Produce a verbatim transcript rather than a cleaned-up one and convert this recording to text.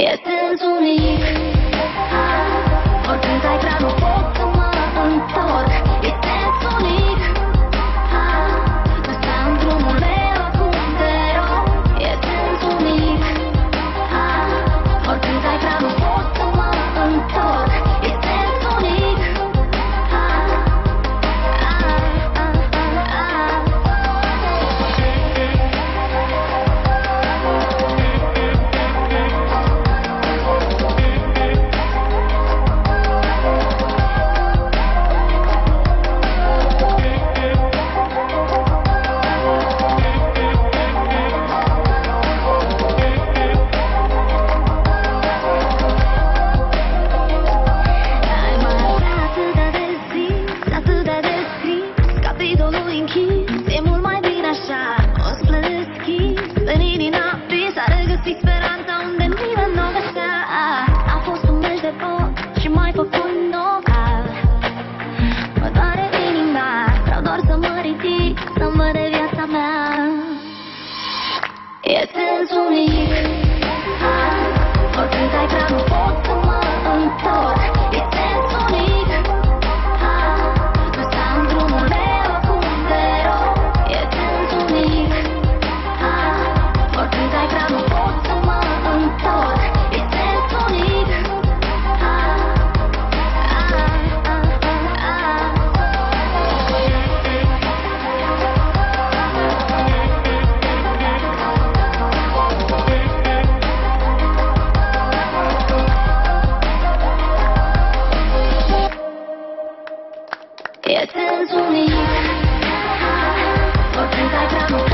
E senzunic. Oricând ai vrea, nu pot să mă întorc. E senzunic. Nu sta în drumul meu acum, te rog. E senzunic. Oricând ai vrea, nu pot să mă întorc. E senzunic. Speranța unde nimeni nu găsea. A fost un meci de foc și m-ai făcut nocat. Mă doare inima, vreau doar să mă ridic, să-mi văd de viața mea. E senzunic. Oricând ai vrea, nu pot să mă întorc. E senzunic. Nu sta în drumul meu acum, te rog. E senzunic. Oricând ai vrea, nu pot să mă întorc. E senzunic. E senzunic. Oricând ai vrea, nu